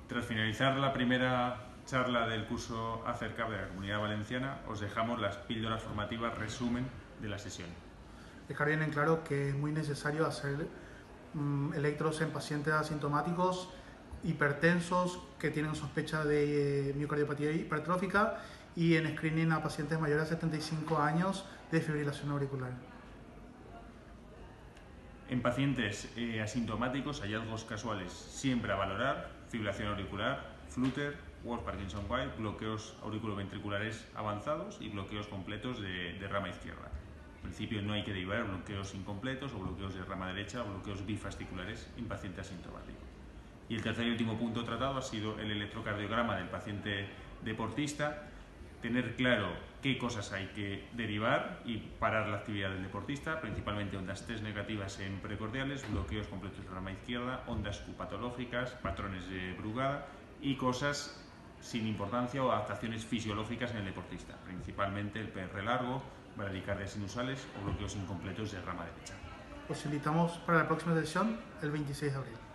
Tras finalizar la primera charla del curso ACERCAP de la Comunidad Valenciana, os dejamos las píldoras formativas resumen de la sesión. Dejar bien en claro que es muy necesario hacer electros en pacientes asintomáticos, hipertensos, que tienen sospecha de miocardiopatía hipertrófica, y en screening a pacientes mayores de 75 años de fibrilación auricular. En pacientes asintomáticos, hallazgos casuales siempre a valorar: fibrilación auricular, flutter, Wolff Parkinson-White, bloqueos auriculoventriculares avanzados y bloqueos completos de rama izquierda. En principio no hay que derivar bloqueos incompletos o bloqueos de rama derecha o bloqueos bifasciculares en paciente asintomático. Y el tercer y último punto tratado ha sido el electrocardiograma del paciente deportista. Tener claro qué cosas hay que derivar y parar la actividad del deportista, principalmente ondas TES negativas en precordiales, bloqueos completos de rama izquierda, ondas Q patológicas, patrones de Brugada y cosas sin importancia o adaptaciones fisiológicas en el deportista, principalmente el PR largo, bradicardias sinusales o bloqueos incompletos de rama derecha. Os invitamos para la próxima sesión el 26 de abril.